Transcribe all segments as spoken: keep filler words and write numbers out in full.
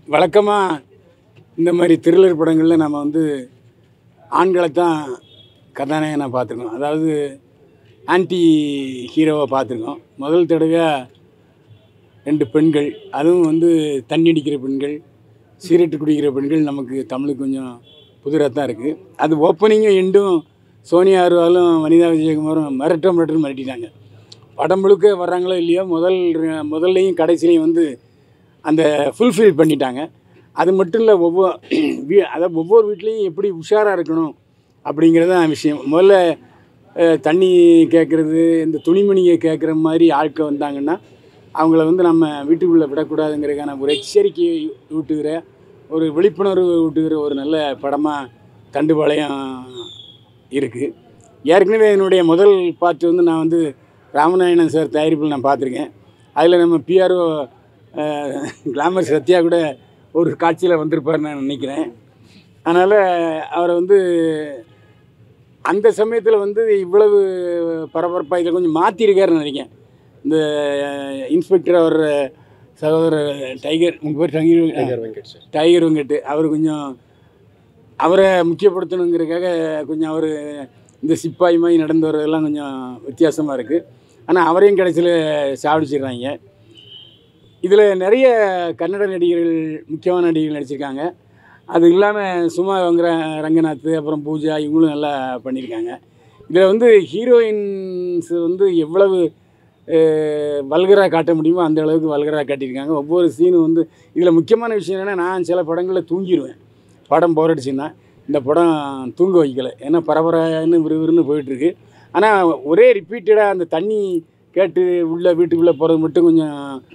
வழக்கமாக இந்த மாதிரி த்ரில்லர் படங்களில் நம்ம வந்து ஆண்களை தான் கதாநாயகனாக பார்த்துருக்கோம். அதாவது ஆன்டி ஹீரோவை பார்த்துருக்கோம். முதல் தடவையாக ரெண்டு பெண்கள், அதுவும் வந்து தண்ணி அடிக்கிற பெண்கள், சிகரெட்டு குடிக்கிற பெண்கள் நமக்கு தமிழுக்கு கொஞ்சம் புதிராக தான் இருக்குது. அது ஓப்பனிங்கும் எண்டும் சோனியா அருவாலும் வனிதா விஜயகுமாரும் மிரட்ட மிரட்டு மிரட்டிட்டாங்க. படம் முழுக்க வர்றாங்களோ இல்லையோ முதல் முதல்லையும் கடைசிலையும் வந்து அந்த ஃபுல்ஃபில் பண்ணிட்டாங்க. அது மட்டும் இல்லை, ஒவ்வொரு வீ அதாவது ஒவ்வொரு வீட்லேயும் எப்படி உஷாராக இருக்கணும் அப்படிங்கிறது தான் விஷயம். முதல்ல தண்ணி கேட்குறது, இந்த துணிமணியை கேட்குற மாதிரி ஆட்கள் வந்தாங்கன்னா அவங்கள வந்து நம்ம வீட்டுக்குள்ளே விடக்கூடாதுங்கிறதுக்கான ஒரு எச்சரிக்கையை ஊட்டுகிற, ஒரு விழிப்புணர்வு ஊட்டுகிற ஒரு நல்ல படமாக தண்டுபாளையம் இருக்குது. ஏற்கனவே என்னுடைய முதல் பாட்டு வந்து நான் வந்து ராமநாயணன் சார் தயாரிப்பில் நான் பார்த்துருக்கேன். அதில் நம்ம பிஆர்ஓ கிளாமர் சத்யா கூட ஒரு காட்சியில் வந்திருப்பார் நான் நினைக்கிறேன். அதனால் அவரை வந்து அந்த சமயத்தில் வந்து இவ்வளவு பரபரப்பாக இதில் கொஞ்சம் மாற்றிருக்காருன்னு நினைக்கிறேன். இந்த இன்ஸ்பெக்டர் அவர் சகோதரர் டைகர், உங்கள் பேர் Tiger Tiger Venkat sir Tiger Venkat அவர் கொஞ்சம் அவரை முக்கியப்படுத்தணுங்கிறதுக்காக கொஞ்சம் அவர் இந்த சிப்பாய் மாதிரி நடந்து வர்றதெல்லாம் கொஞ்சம் வித்தியாசமாக இருக்குது. ஆனால் அவரையும் கடைசியில் சாப்பிடிச்சிடுறாங்க. இதில் நிறைய கன்னட நடிகர்கள், முக்கியமான நடிகர்கள் நடிச்சிருக்காங்க. அது இல்லாமல் சுமா வங்கிற ரங்கநாத், அப்புறம் பூஜா, இவங்களும் நல்லா பண்ணியிருக்காங்க. இதில் வந்து ஹீரோயின்ஸ் வந்து எவ்வளவு வல்கராக காட்ட முடியுமோ அந்த அளவுக்கு வல்கராக காட்டியிருக்காங்க. ஒவ்வொரு சீனும் வந்து இதில் முக்கியமான விஷயம் என்னென்னா, நான் சில படங்களில் தூங்கிடுவேன். படம் போர் அடிச்சுன்னா இந்த படம் தூங்க வைக்கலை. ஏன்னா பரபரன்னு விறுவிறுன்னு போயிட்டுருக்கு. ஆனால் ஒரே ரிப்பீட்டடாக அந்த தண்ணி கேட்டு உள்ளே வீட்டுக்குள்ளே போகிறது மட்டும் கொஞ்சம்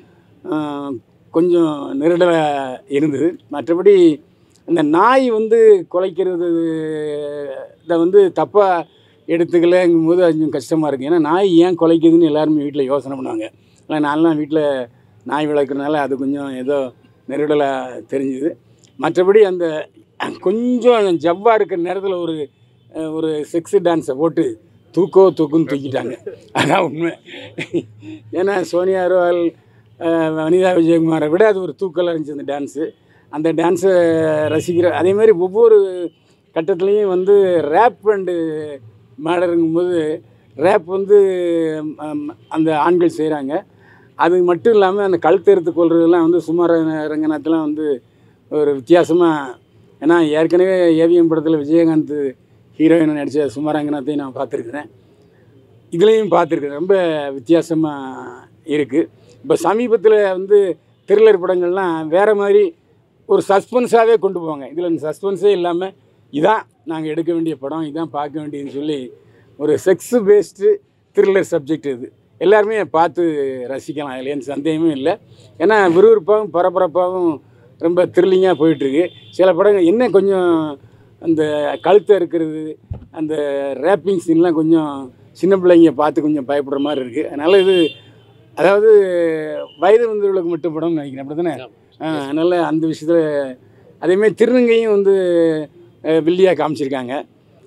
கொஞ்சம் நெருடலாக இருந்தது. மற்றபடி அந்த நாய் வந்து குலைக்கிறது இதை வந்து தப்பாக எடுத்துக்கலைங்கும் போது அது கொஞ்சம் கஷ்டமாக இருக்குது. ஏன்னா நாய் ஏன் குலைக்குதுன்னு எல்லாருமே வீட்டில் யோசனை பண்ணுவாங்க. ஆனால் நான்லாம் வீட்டில் நாய் வளர்க்குறதுனால அது கொஞ்சம் ஏதோ நெருடலாக தெரிஞ்சுது. மற்றபடி அந்த கொஞ்சம் ஜவ்வாக இருக்கிற நேரத்தில் ஒரு ஒரு செக்ஸு டான்ஸை போட்டு தூக்கோ தூக்குன்னு தூக்கிட்டாங்க. அதான் உண்மை. ஏன்னா சோனியா அருவால், வனிதா விஜயகுமாரை விட அது ஒரு தூக்கலாக இருந்துச்சு அந்த டான்ஸு. அந்த டான்ஸை ரசிக்கிற அதே மாதிரி ஒவ்வொரு கட்டத்துலேயும் வந்து ரேப் அண்டு மேடருங்கும்போது ரேப் வந்து அந்த ஆண்கள் செய்கிறாங்க. அது மட்டும் இல்லாமல் அந்த கழுத்தெடுத்து கொள்றதெல்லாம் வந்து சுமார் ரங்கநாத்லாம் வந்து ஒரு வித்தியாசமாக, ஏன்னா ஏற்கனவே ஏவிஎம் படத்தில் விஜயகாந்த் ஹீரோயினை நடித்த சுமா ரங்கநாத்தையும் நான் பார்த்துருக்குறேன். இதுலேயும் பார்த்துருக்குறேன். ரொம்ப வித்தியாசமாக இருக்குது. இப்போ சமீபத்தில் வந்து த்ரில்லர் படங்கள்லாம் வேறு மாதிரி ஒரு சஸ்பென்ஸாகவே கொண்டு போவாங்க. இதில் சஸ்பென்ஸே இல்லாமல் இதான் நாங்கள் எடுக்க வேண்டிய படம், இதான் பார்க்க வேண்டியதுன்னு சொல்லி ஒரு செக்ஸு பேஸ்டு த்ரில்லர் சப்ஜெக்ட் இது. எல்லாருமே பார்த்து ரசிக்கலாம், அதில் எந்த சந்தேகமும் இல்லை. ஏன்னா விறுவிறுப்பாகவும் பரபரப்பாகவும் ரொம்ப த்ரில்லிங்காக போயிட்டுருக்கு. சில படங்கள் என்ன கொஞ்சம் அந்த கழுத்தை இருக்கிறது, அந்த ரேப்பிங் சீன்லாம் கொஞ்சம் சின்ன பிள்ளைங்க பார்த்து கொஞ்சம் பயப்படுற மாதிரி இருக்குது. அதனால் இது அதாவது வயது வந்தவர்களுக்கு மட்டும் படம்னு நினைக்கிறேன், அப்படி தானே? அதனால் அந்த விஷயத்தில் அதேமாதிரி திருநங்கையும் வந்து வில்லியாக காமிச்சிருக்காங்க.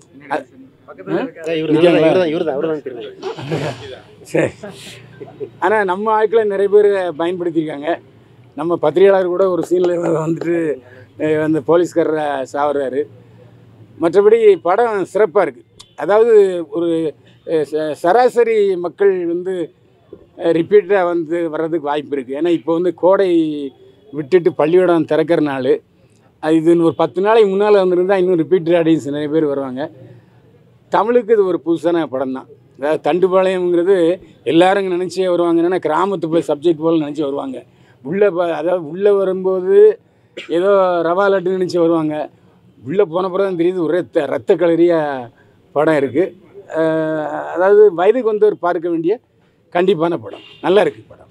சரி, ஆனால் நம்ம ஆட்களை நிறைய பேர் பயன்படுத்தியிருக்காங்க. நம்ம பத்திரிகையாளர் கூட ஒரு சீனில் வந்துட்டு அந்த போலீஸ்காரரை சாவுறாரு. மற்றபடி படம் சிறப்பாக இருக்குது. அதாவது ஒரு சராசரி மக்கள் வந்து ரிப்பீட்டாக வந்து வர்றதுக்கு வாய்ப்பு இருக்குது. ஏன்னா இப்போ வந்து கோடை விட்டுட்டு பள்ளிக்கூடம் திறக்கிற நாள் அது. இது ஒரு பத்து நாளைக்கு முன்னால் வந்துருந்தால் இன்னும் ரிப்பீட்டட் ஆடியன்ஸ் நிறைய பேர் வருவாங்க. தமிழுக்கு இது ஒரு புதுசான படம் தான். அதாவது தண்டுபாளையம்ங்கிறது எல்லாரும் நினச்சே வருவாங்க. என்னென்னா கிராமத்து போய் சப்ஜெக்ட் போல் நினச்சி வருவாங்க. உள்ளே ப அதாவது உள்ளே வரும்போது ஏதோ ரவா லட்டு நினச்சி வருவாங்க. உள்ளே போன பிறகு தான் தெரியுது ஒரே ரத்த கலரியாக படம் இருக்குது. அதாவது வயதுக்கு வந்தவர் பார்க்க வேண்டிய கண்டிப்பான படம். நல்லா இருக்குது படம்.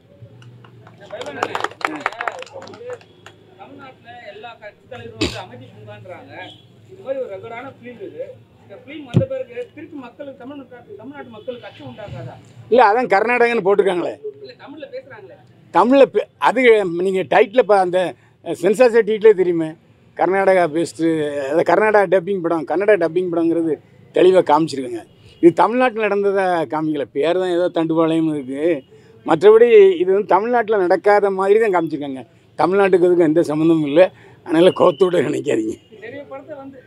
இல்லை, அதான் கர்நாடகன்னு போட்டிருக்காங்களே தமிழில். அது நீங்கள் டைட்டில் இப்போ அந்த சென்சார் சர்டிஃபிகேட்லேயே தெரியுமே, கர்நாடகா பேஸ்டு, அதை கர்நாடகா டப்பிங் படம், கன்னடா டப்பிங் படங்கிறது தெளிவாக காமிச்சிருக்காங்க. இது தமிழ்நாட்டில் நடந்ததாக காமிக்கலை. பேர் தான் ஏதோ தண்டுபாளையம் இருக்குது. மற்றபடி இது வந்து தமிழ்நாட்டில் நடக்காத மாதிரி தான் காமிச்சிருக்காங்க. தமிழ்நாட்டுக்கு அதுக்கும் எந்த சம்மந்தமும் இல்லை. அதனால் கோத்தோட நினைக்காதீங்க. நிறைய படத்தை வந்து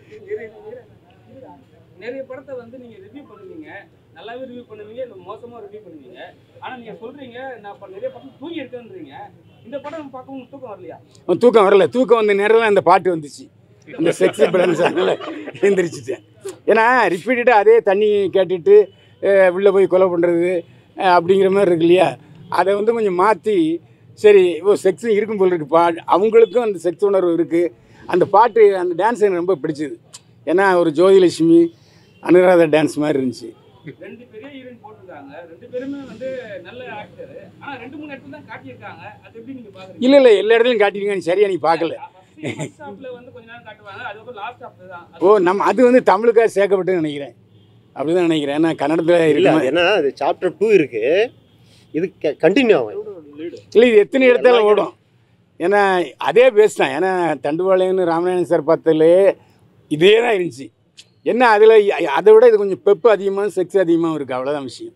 நிறைய படத்தை வந்து நீங்கள் ரிவ்யூ பண்ணுவீங்க, நல்லாவே ரிவ்யூ பண்ணுவீங்க, இல்லை மோசமாக ரிவ்யூ பண்ணுவீங்க. ஆனால் நீங்கள் சொல்கிறீங்க நான் இப்போ நிறைய படம் தூங்கி இருக்கேன்றீங்க. இந்த படம் பார்க்கவும் தூக்கம் வரலையா? தூக்கம் வரல. தூக்கம் வந்த நேரம் அந்த பாட்டு வந்துச்சு, இந்த செக்ஸி படம். அதனால் எழுந்திரிச்சிட்டேன். ஏன்னா ரிப்பீட்டடாக அதே தண்ணி கேட்டுட்டு உள்ளே போய் கொலை பண்ணுறது அப்படிங்கிற மாதிரி இருக்கு இல்லையா, அதை வந்து கொஞ்சம் மாற்றி சரி ஓ செக்ஸும் இருக்கும் போல் இருக்குது. பா அவங்களுக்கும் அந்த செக்ஸ் உணர்வு இருக்குது. அந்த பாட்டு அந்த டான்ஸ் எனக்கு ரொம்ப பிடிச்சிது. ஏன்னா ஒரு ஜோதிலட்சுமி அனுராதா டான்ஸ் மாதிரி இருந்துச்சு. ரெண்டு பெரிய ஹீரோயின் போட்டிருக்காங்க, ரெண்டு பேருமே வந்து நல்ல ஆக்டர். ஆனால் ரெண்டு மூணு இடத்துல தான் காட்டியிருக்காங்க. அது எப்படி நீங்கள் பார்க்குறீங்க? இல்லை இல்லை எல்லா இடத்துலையும் காட்டியிருக்காங்க. சரியா நீ பார்க்கல. வந்து கொஞ்ச நேரம் காட்டுவாங்க, அதுக்கப்புறம் லாஸ்ட் ஹாஃப்ல தான். ஓ நம்ம அது வந்து தமிழுக்காக சேர்க்கப்பட்டு நினைக்கிறேன். அப்படி தான் நினைக்கிறேன். ஏன்னா கன்னடத்தில் இல்லை. ஏன்னா அது சாப்டர் டூ இருக்குது, இது கண்டினியூ ஆகும். இல்லை இது எத்தனை இடத்துல ஓடும். ஏன்னா அதே பேஸ் தான். ஏன்னா தண்டுபாளையம்னு ராமநாதன் சார் பார்த்ததுலே இதே தான் இருந்துச்சு. என்ன அதில் அதை விட இது கொஞ்சம் பெப்பு அதிகமாக செக்ஸ் அதிகமாக இருக்குது, அவ்வளோதான் விஷயம்.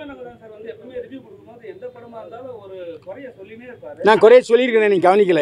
நான் குறைய சொல்லியிருக்கேன், நீங்கள் கவனிக்கலை.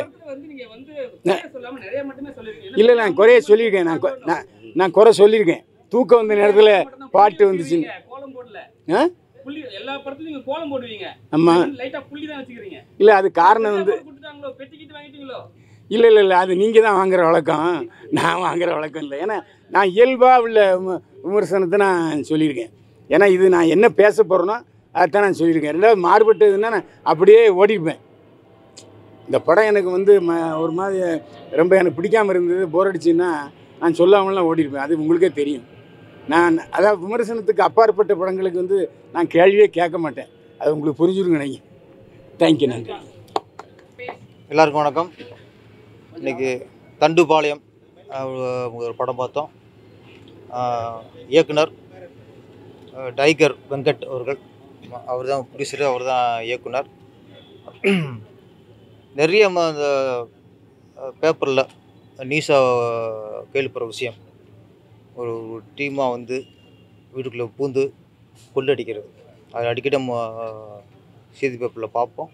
இல்லை நான் குறைய சொல்லியிருக்கேன். நான் நான் நான் குறை சொல்லியிருக்கேன். தூக்கம் வந்த நேரத்தில் பாட்டு வந்துச்சு. ஆ எல்லா படத்துலயும் நீங்க கோலம் போடுவீங்க. ஆமா. லைட்டா புள்ளி தான் வச்சிக்கிறீங்க. இல்ல அது காரணம் வந்து கொடுத்தாங்களோ பெட்டிக்கிட்டு வாங்கிட்டீங்களோ? இல்ல இல்ல இல்ல அது நீங்க தான் வாங்குற வழக்கம், நான் வாங்குற வழக்கம் இல்லை. ஏன்னா நான் இயல்பா உள்ள விமர்சனத்தை நான் சொல்லியிருக்கேன். ஏன்னா இது நான் என்ன பேச போறேனோ அதான் நான் சொல்லியிருக்கேன். ரெண்டாவது மாறுபட்டதுன்னா நான் அப்படியே ஓடிப்பேன். இந்த படம் எனக்கு வந்து ஒரு மாதிரி ரொம்ப எனக்கு பிடிக்காம இருந்தது, போர் அடிச்சுன்னா நான் சொல்லாமலாம் ஓடிருப்பேன். அது உங்களுக்கே தெரியும். நான் அதாவது விமர்சனத்துக்கு அப்பாற்பட்ட படங்களுக்கு வந்து நான் கேள்வியே கேட்க மாட்டேன். அது உங்களுக்கு புரிஞ்சுருங்க. நீங்கள் தேங்க்யூ. நன்றி. எல்லாருக்கும் வணக்கம். இன்றைக்கி தண்டுபாளையம் ஒரு படம் பார்த்தோம். இயக்குனர் டைகர் வெங்கட் அவர்கள், அவர் தான் ப்ரொடியூசரு, அவர் தான் இயக்குனர். நிறைய அந்த பேப்பரில் நியூஸாக கேள்விப்படுற விஷயம், ஒரு டீமாக வந்து வீட்டுக்குள்ளே பூந்து கொள்ளடிக்கிறது. அது அடிக்கடி நம்ம செய்தி பேப்பரில் பார்ப்போம்.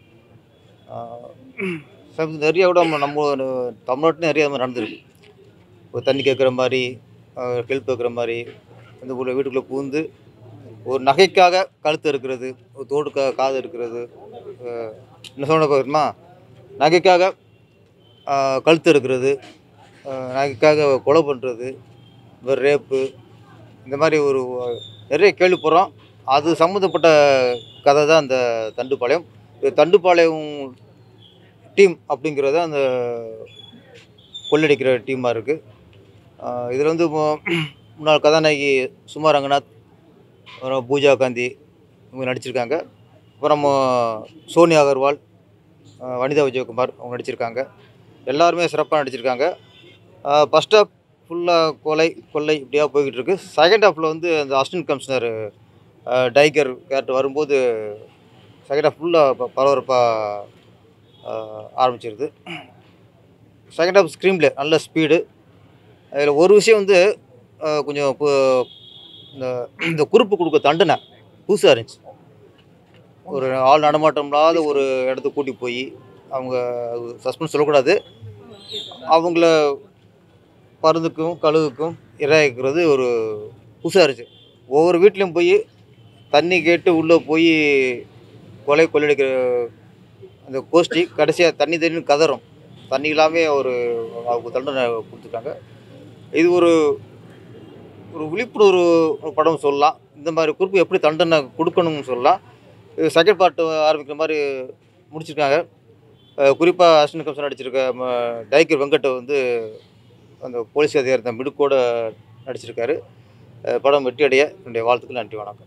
நிறைய விட நம்ம நம்ம தமிழ்நாட்டில் நிறைய மாதிரி நடந்துருக்கு. ஒரு தண்ணி கேட்குற மாதிரி, ஹெல்ப் கேட்குற மாதிரி, இந்த ஊரில் வீட்டுக்குள்ளே பூந்து ஒரு நகைக்காக கழுத்து இருக்கிறது, ஒரு தோடுக்காக காது இருக்கிறது, என்ன சொல்ல போகிறோமா, நகைக்காக கழுத்து இருக்கிறது, நகைக்காக கொலை பண்ணுறது, ரேப்பு, இந்த மாதிரி ஒரு நிறைய கேள்விப்படுறோம். அது சம்மந்தப்பட்ட கதை தான் அந்த தண்டுபாளையம். தண்டுபாளையம் டீம் அப்படிங்கிறத அந்த கொள்ளடிக்கிற டீமாக இருக்குது. இதில் வந்து முன்னாள் கதாநாயகி சுமா ரங்கநாத், அப்புறம் பூஜா காந்தி இவங்க நடிச்சிருக்காங்க. அப்புறம் சோனியா அகர்வால், வனிதா விஜயகுமார் அவங்க நடிச்சிருக்காங்க. எல்லாருமே சிறப்பாக நடிச்சிருக்காங்க. ஃபஸ்ட் ஹாஃப் ஃபுல்லாக கொலை கொள்ளை இப்படியாக போய்கிட்டு இருக்கு. செகண்ட் ஹாஃபில் வந்து அந்த அசிஸ்டன்ட் கமிஷனர் டைகர் கேரக்டர் வரும்போது செகண்ட் ஹாஃப் ஃபுல்லாக பரபரப்பாக ஆரம்பிச்சிருது. செகண்ட் ஹாஃப் ஸ்க்ரீன் பிளே நல்ல ஸ்பீடு. அதில் ஒரு விஷயம் வந்து கொஞ்சம் இந்த இந்த குறிப்பு கொடுக்க தண்டனை புதுசாக இருந்துச்சு. ஒரு ஆள் நடமாட்டம் இல்லாத ஒரு இடத்துக்கு கூட்டி போய் அவங்க சஸ்பென்ஸ் சொல்லக்கூடாது, அவங்கள பருந்துக்கும் கழுகுக்கும் இரையாக்கிறது ஒரு புதுசாக இருந்துச்சு. ஒவ்வொரு வீட்லேயும் போய் தண்ணி கேட்டு உள்ளே போய் கொலை கொள்ளடிக்கிற அந்த கோஷ்டி கடைசியாக தண்ணி தண்ணி கதறும். தண்ணி இல்லாமல் ஒரு அவங்க தண்டனை கொடுத்துருக்காங்க. இது ஒரு ஒரு விழிப்புணர்வு படம் சொல்லலாம். இந்த மாதிரி குறிப்பு எப்படி தண்டனை கொடுக்கணும்னு சொல்லலாம். இது செகண்ட் பார்ட்டு ஆரம்பிக்கிற மாதிரி முடிச்சிருக்காங்க. குறிப்பாக அசிஸ்டன்ட் கமிஷனர் நடிச்சிருக்க டைகர் வெங்கட் வந்து அந்த போலீஸ் அதிகாரி தான் மிடுக்கோடு நடிச்சிருக்காரு. படம் வெற்றி அடைய என்னுடைய வாழ்த்துக்கள். நன்றி, வணக்கம்.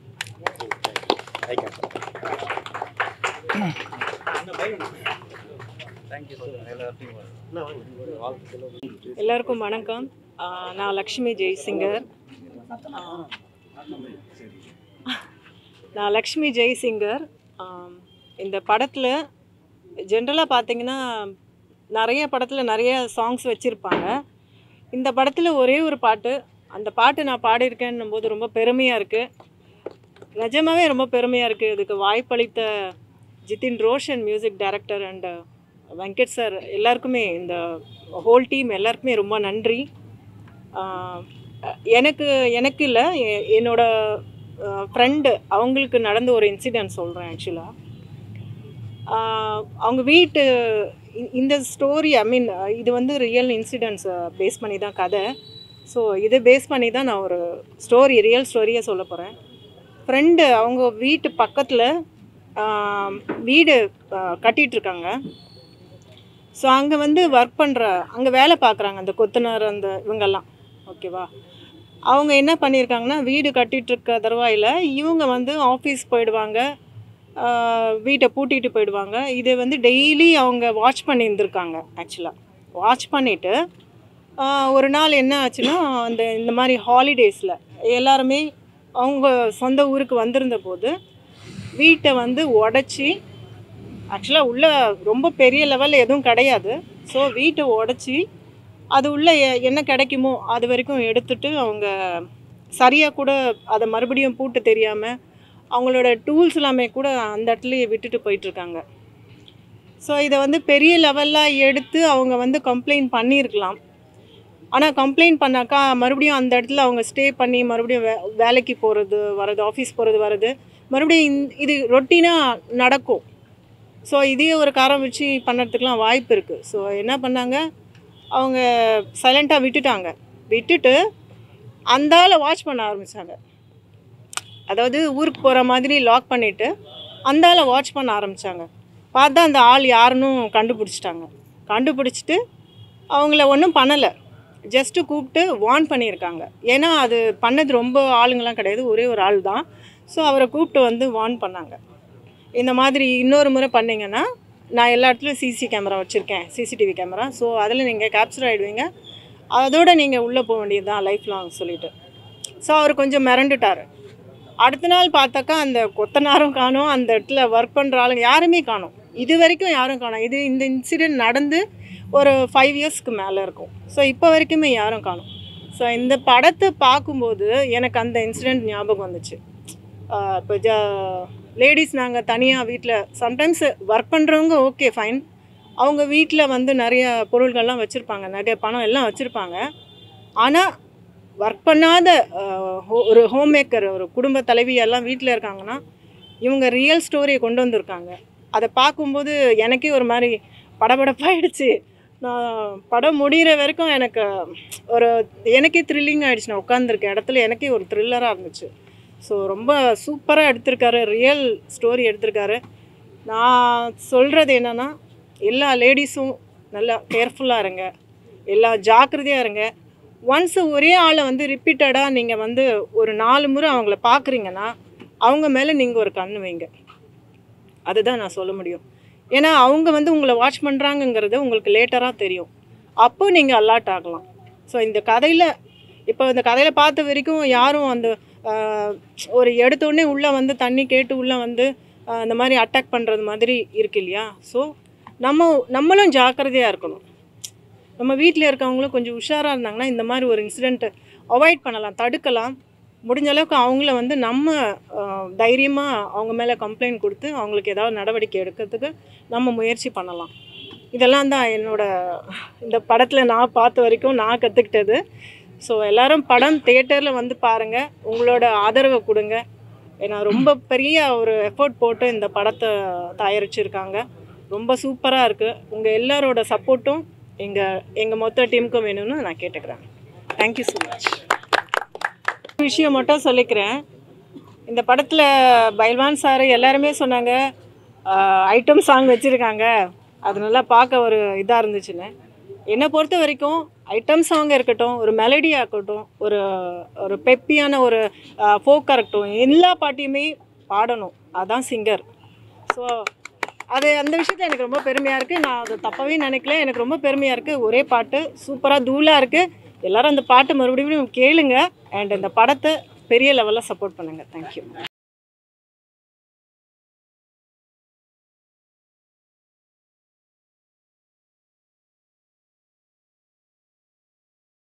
எல்லாருக்கும் வணக்கம். நான் லக்ஷ்மி ஜெய்சிங்கர். நான் லக்ஷ்மி ஜெய்சிங்கர். இந்த படத்தில் ஜென்ரலாக பார்த்தீங்கன்னா நிறைய படத்தில் நிறைய சாங்ஸ் வச்சுருப்பாங்க. இந்த படத்தில் ஒரே ஒரு பாட்டு, அந்த பாட்டு நான் பாடியிருக்கேன்னும் போது ரொம்ப பெருமையாக இருக்குது. நிஜமாகவே ரொம்ப பெருமையாக இருக்குது. இதுக்கு வாய்ப்பளித்த Jithin Roshan music director and Venkat sir எல்லாருக்குமே, இந்த ஹோல் டீம் எல்லாருக்குமே ரொம்ப நன்றி. எனக்கு எனக்கு இல்லை, என்னோட ஃப்ரெண்டு அவங்களுக்கு நடந்த ஒரு இன்சிடெண்ட் சொல்கிறேன். ஆக்சுவலாக அவங்க வீட்டு இந்த ஸ்டோரி, ஐ மீன் இது வந்து ரியல் இன்சிடெண்ட்ஸை பேஸ் பண்ணி தான் கதை. ஸோ இதை பேஸ் பண்ணி தான் நான் ஒரு ஸ்டோரி, ரியல் ஸ்டோரியை சொல்ல போகிறேன். ஃப்ரெண்டு அவங்க வீட்டு பக்கத்தில் வீடு கட்டிகிட்ருக்காங்க. ஸோ அங்கே வந்து ஒர்க் பண்ணுற, அங்கே வேலை பார்க்குறாங்க அந்த கொத்தனார் அந்த இவங்கெல்லாம், ஓகேவா. அவங்க என்ன பண்ணியிருக்காங்கன்னா, வீடு கட்டிகிட்ருக்க தருவாயில் இவங்க வந்து ஆஃபீஸ் போயிடுவாங்க, வீட்டை பூட்டிகிட்டு போயிடுவாங்க. இதை வந்து டெய்லி அவங்க வாட்ச் பண்ணியிருந்துருக்காங்க. ஆக்சுவலாக வாட்ச் பண்ணிவிட்டு ஒரு நாள் என்ன ஆச்சுன்னா, அந்த இந்த மாதிரி ஹாலிடேஸில் எல்லாருமே அவங்க சொந்த ஊருக்கு வந்திருந்த போது வீட்டை வந்து உடச்சி, ஆக்சுவலாக உள்ளே ரொம்ப பெரிய லெவலில் எதுவும் கிடையாது. ஸோ வீட்டை உடச்சி அது உள்ளே என்ன கிடைக்குமோ அது வரைக்கும் எடுத்துகிட்டு அவங்க சரியாக கூட அதை மறுபடியும் பூட்டு தெரியாமல் அவங்களோட டூல்ஸ் எல்லாமே கூட அந்த இடத்துலையே விட்டுட்டு போயிட்டுருக்காங்க. ஸோ இதை வந்து பெரிய லெவலில் எடுத்து அவங்க வந்து கம்ப்ளைண்ட் பண்ணியிருக்கலாம். ஆனால் கம்ப்ளைண்ட் பண்ணாக்கா மறுபடியும் அந்த இடத்துல அவங்க ஸ்டே பண்ணி மறுபடியும் வே வேலைக்கு போகிறது வர்றது, ஆஃபீஸ் போகிறது வர்றது மறுபடியும் இது ரொட்டீனாக நடக்கும். ஸோ இதே ஒரு காரம் வச்சு பண்ணுறதுக்கெலாம் வாய்ப்பு இருக்குது. ஸோ என்ன பண்ணாங்க, அவங்க சைலண்ட்டாக விட்டுட்டாங்க. விட்டுட்டு அந்த ஆளை வாட்ச் பண்ண ஆரம்பித்தாங்க. அதாவது ஊருக்கு போகிற மாதிரி லாக் பண்ணிவிட்டு அந்த ஆளை வாட்ச் பண்ண ஆரம்பித்தாங்க. பார்த்தா அந்த ஆள் யாருன்னு கண்டுபிடிச்சிட்டாங்க. கண்டுபிடிச்சிட்டு அவங்கள ஒன்றும் பண்ணலை, ஜஸ்ட்டு கூப்பிட்டு வார்ன் பண்ணியிருக்காங்க. ஏன்னா அது பண்ணது ரொம்ப ஆளுங்கள்லாம் கிடையாது, ஒரே ஒரு ஆள் தான். ஸோ அவரை கூப்பிட்டு வந்து வார்ன் பண்ணாங்க. இந்த மாதிரி இன்னொரு முறை பண்ணிங்கன்னா நான் எல்லா இடத்துலையும் சிசி கேமரா வச்சுருக்கேன், சிசிடிவி கேமரா. ஸோ அதில் நீங்கள் கேப்சர் ஆகிடுவீங்க, அதோடு நீங்கள் உள்ளே போக வேண்டியது தான் லைஃப் லாங் சொல்லிவிட்டு. ஸோ அவர் கொஞ்சம் மிரண்டுட்டார். அடுத்த நாள் பார்த்தாக்கா அந்த கொத்தனாரும் காணும், அந்த இடத்துல ஒர்க் பண்ணுற ஆளுங்க யாருமே காணும். இது வரைக்கும் யாரும் காணும். இது இந்த இன்சிடெண்ட் நடந்து ஒரு ஃபைவ் இயர்ஸ்க்கு மேலே இருக்கும். ஸோ இப்போ வரைக்குமே யாரும் காணும். ஸோ இந்த படத்தை பார்க்கும்போது எனக்கு அந்த இன்சிடெண்ட் ஞாபகம் வந்துச்சு. இப்போ ஜ லேடிஸ் நாங்கள் தனியாக வீட்டில் சம்டைம்ஸ் ஒர்க் பண்ணுறவங்க ஓகே ஃபைன், அவங்க வீட்டில் வந்து நிறைய பொருள்கள்லாம் வச்சுருப்பாங்க, நிறைய பணம் எல்லாம் வச்சுருப்பாங்க. ஆனால் ஒர்க் பண்ணாத ஒரு ஹோம் மேக்கர், ஒரு குடும்ப தலைவியெல்லாம் வீட்டில் இருக்காங்கன்னா இவங்க ரியல் ஸ்டோரியை கொண்டு வந்திருக்காங்க. அதை பார்க்கும்போது எனக்கே ஒரு மாதிரி படபடப்பாயிடுச்சு. நான் படம் முடிகிற வரைக்கும் எனக்கு ஒரு எனக்கே த்ரில்லிங் ஆகிடுச்சு. நான் உட்காந்துருக்க இடத்துல எனக்கே ஒரு த்ரில்லராக இருந்துச்சு. ஸோ ரொம்ப சூப்பராக எடுத்திருக்காரு, ரியல் ஸ்டோரி எடுத்திருக்காரு. நான் சொல்கிறது என்னென்னா, எல்லா லேடிஸும் நல்லா கேர்ஃபுல்லாக இருங்க, எல்லா ஜாக்கிரதையாக இருங்க. ஒன்ஸ் ஒரே ஆளை வந்து ரிப்பீட்டடாக நீங்கள் வந்து ஒரு நாலு முறை அவங்கள பார்க்குறீங்கன்னா அவங்க மேலே நீங்கள் ஒரு கண் வைங்க. அதுதான் நான் சொல்ல முடியும். ஏன்னா அவங்க வந்து உங்களை வாட்ச் பண்ணுறாங்கங்கிறது உங்களுக்கு லேட்டராக தெரியும், அப்போ நீங்கள் அலர்ட் ஆகலாம். ஸோ இந்த கதையில் இப்போ இந்த கதையில் பார்த்த வரைக்கும் யாரும் அந்த ஒரு எடுத்தோடனே உள்ளே வந்து தண்ணி கேட்டு உள்ளே வந்து அந்த மாதிரி அட்டாக் பண்ணுறது மாதிரி இருக்கு இல்லையா. ஸோ நம்ம நம்மளும் ஜாக்கிரதையாக இருக்கணும். நம்ம வீட்டில் இருக்கவங்களும் கொஞ்சம் உஷாராக இருந்தாங்கன்னா இந்த மாதிரி ஒரு இன்சிடெண்ட்டை அவாய்ட் பண்ணலாம், தடுக்கலாம். முடிஞ்ச அளவுக்கு அவங்கள வந்து நம்ம தைரியமாக அவங்க மேலே கம்ப்ளைண்ட் கொடுத்து அவங்களுக்கு ஏதாவது நடவடிக்கை எடுக்கிறதுக்கு நம்ம முயற்சி பண்ணலாம். இதெல்லாம் தான் என்னோடய இந்த படத்தில் நான் பார்த்த வரைக்கும் நான் கற்றுக்கிட்டது. ஸோ எல்லோரும் படம் தியேட்டரில் வந்து பாருங்கள், உங்களோட ஆதரவை கொடுங்க. ஏன்னா ரொம்ப பெரிய ஒரு எஃபோர்ட் போட்டு இந்த படத்தை தயாரிச்சிருக்காங்க. ரொம்ப சூப்பராக இருக்குது. உங்கள் எல்லாரோட சப்போர்ட்டும் எங்கள் எங்கள் மொத்த டீமுக்கும் வேணும்னு நான் கேட்டுக்கிறேன். Thank you so much. விஷயம் மட்டும் சொல்லிக்கிறேன், இந்த படத்தில் பைல்வான் சார் எல்லாருமே சொன்னாங்க ஐட்டம் சாங் வச்சுருக்காங்க, அது நல்லா பார்க்க ஒரு இதாக இருந்துச்சுன்னு. என்னை பொறுத்த வரைக்கும் ஐட்டம் சாங் இருக்கட்டும், ஒரு மெலடியாக இருக்கட்டும், ஒரு ஒரு பெப்பியான ஒரு ஃபோக்காக இருக்கட்டும், எல்லா பாட்டையுமே பாடணும், அதுதான் சிங்கர். ஸோ அது அந்த விஷயத்தில் எனக்கு ரொம்ப பெருமையாக இருக்குது. நான் அதை தப்பாகவே நினைக்கல, எனக்கு ரொம்ப பெருமையாக இருக்குது. ஒரே பாட்டு சூப்பராக தூளாக இருக்குது. எல்லோரும் அந்த பாட்டு மறுபடியும் கேளுங்க. அண்ட் இந்த படத்தை பெரிய லெவலில் சப்போர்ட் பண்ணுங்கள். தேங்க்யூ.